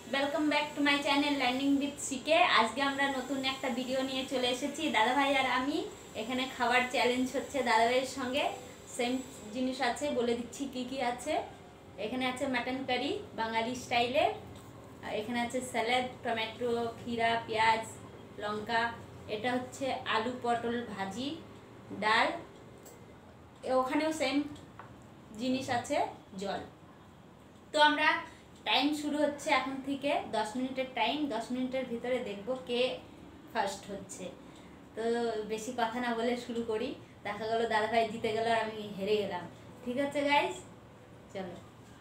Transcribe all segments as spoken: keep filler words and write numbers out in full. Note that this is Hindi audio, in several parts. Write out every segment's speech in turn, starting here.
Welcome back to my channel learning with CK. आज के আমরা নতুন একটা ভিডিও নিয়ে চলে এসেছি। দাদা ভাই আর আমি এখানে খাবার চ্যালেঞ্জ হচ্ছে দাদা ভাইয়ের সঙ্গে। সেম জিনিস আছে, বলে দিচ্ছি কি কি আছে। এখানে আছে মাটন কারি বাঙালি স্টাইলে, এখানে আছে স্যালাড, টমেটো, ক্ষীরা, পেঁয়াজ, লঙ্কা। এটা হচ্ছে আলু পটল ভাজি, ডাল। ওখানেও সেম জিনিস আছে, জল। তো আমরা টাইম শুরু হচ্ছে এখন থেকে, দশ মিনিটের টাইম। দশ মিনিটের ভিতরে দেখব কে ফার্স্ট হচ্ছে। তো বেশি কথা না বলে শুরু করি। দেখা গেল দাদাভাই জিতে গেল আর আমি হেরে গেলাম। ঠিক আছে গাইস, চলো।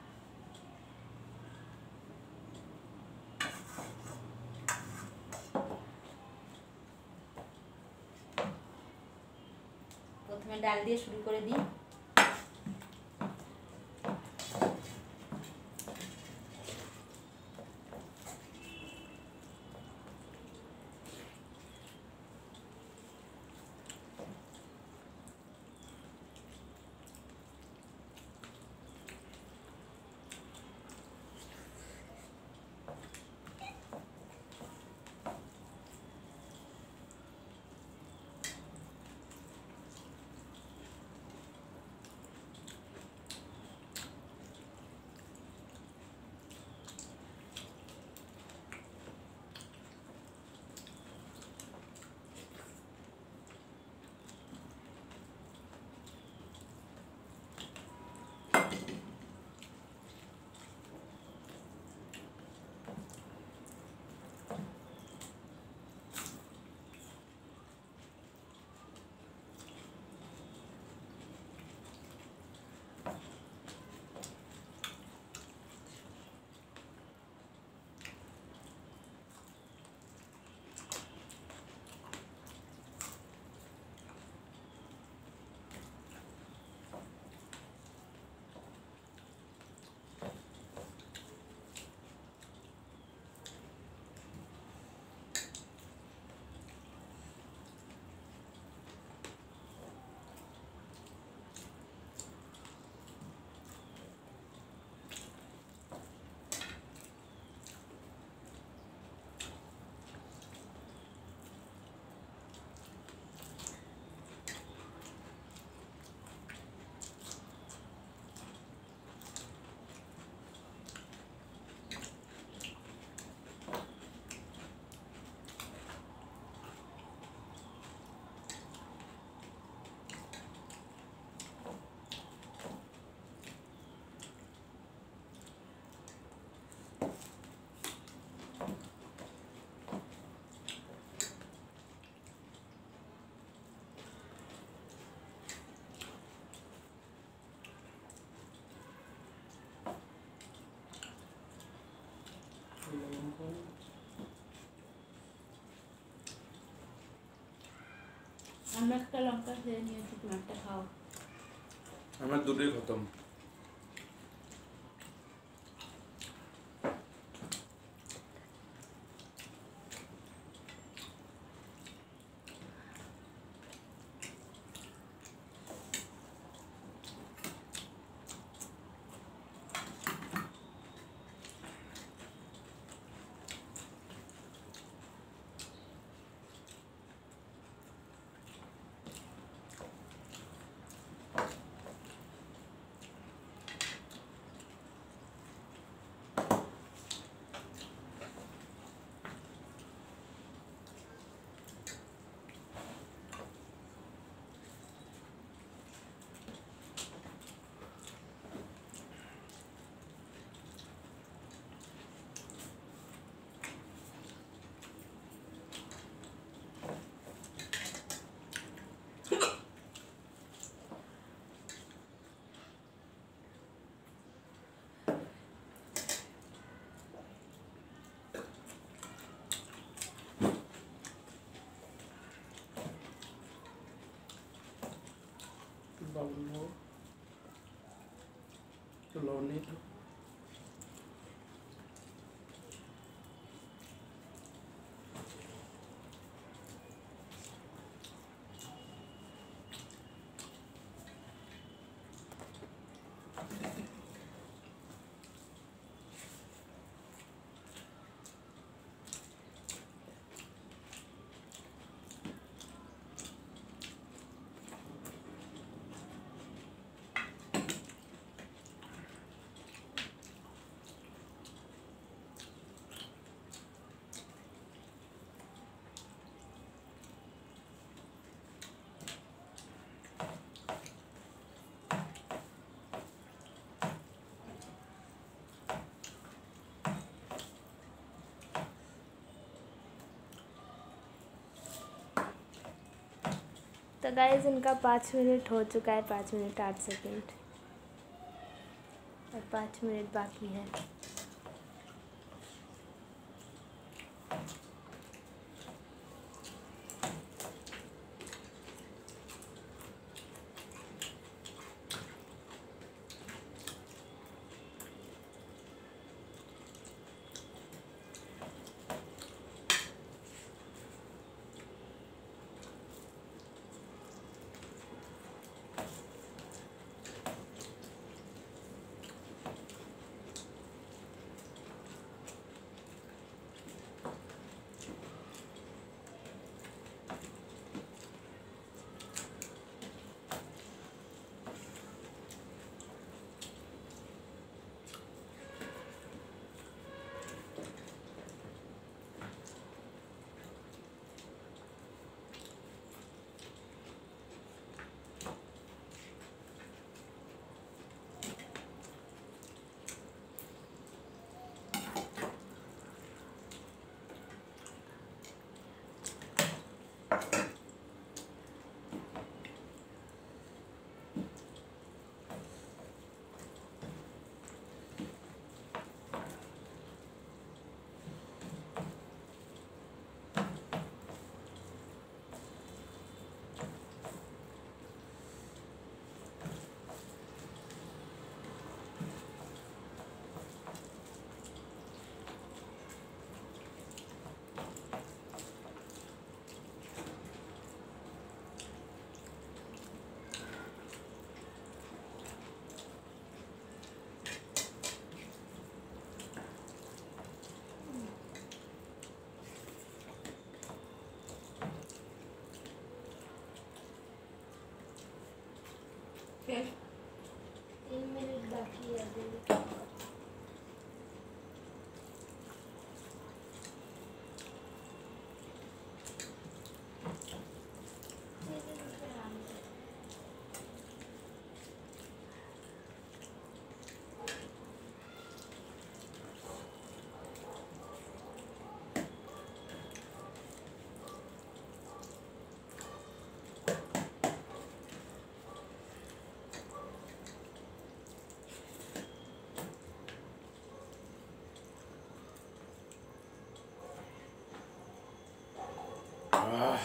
প্রথমে ডাল দিয়ে শুরু করে দিই। আমরা একটা লঙ্কা খেয়ে নিয়েছি, তোমারটা খাও। আমার দুটোই খতম। Ballo, Lonito. तो गाइस इनका पाँच मिनट हो चुका है, पाँच मिनट आठ सेकंड और पाँच मिनट बाकी है। फिर तीन मिनट बाकी है अभी। आह,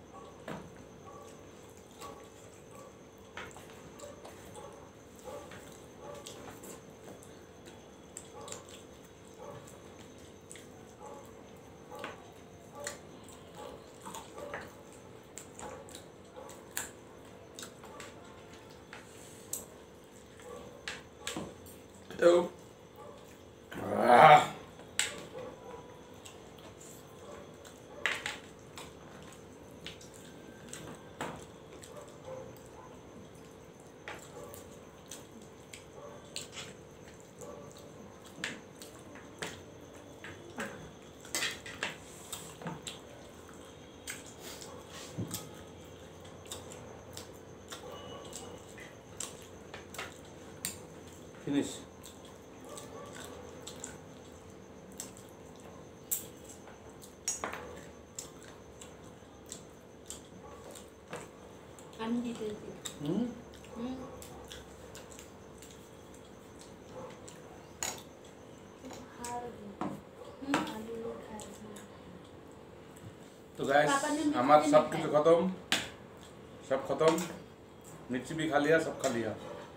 ew. Ah. Finish. আমি দিতেছি Hmm? হুম तो गाइस पापा ने मिर्ची हमारा नहीं सब खाया। कुछ खत्म, सब खत्म। मिर्ची भी खा लिया, सब खा लिया।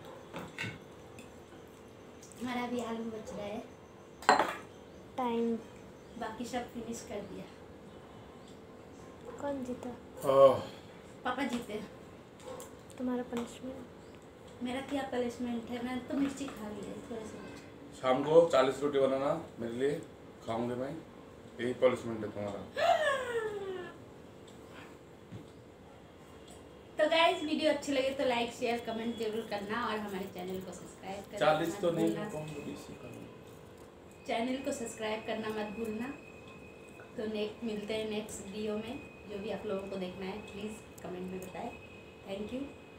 हमारा भी आलू बच रहा है, टाइम बाकी सब फिनिश कर दिया। कौन जीता? ओह, पापा जीते। तुम्हारा पनिशमेंट। मेरा क्या पनिशमेंट है, मैं तो मिर्ची खा ली है थोड़े से। शाम को चालीस रोटी बनाना मेरे लिए, खाऊंगे मैं। यही पनिशमेंट है तुम्हारा। तो गाइस वीडियो अच्छी लगे तो लाइक शेयर कमेंट जरूर करना और हमारे चैनल को सब्सक्राइब करना चालीस मत तो नहीं, भूलना। कम तो बीस ही खाऊंगा। चैनल को सब्सक्राइब करना मत भूलना। तो नेक्स्ट मिलते हैं नेक्स्ट वीडियो में। जो भी आप लोगों को देखना है प्लीज़ कमेंट में बताएं। Thank you.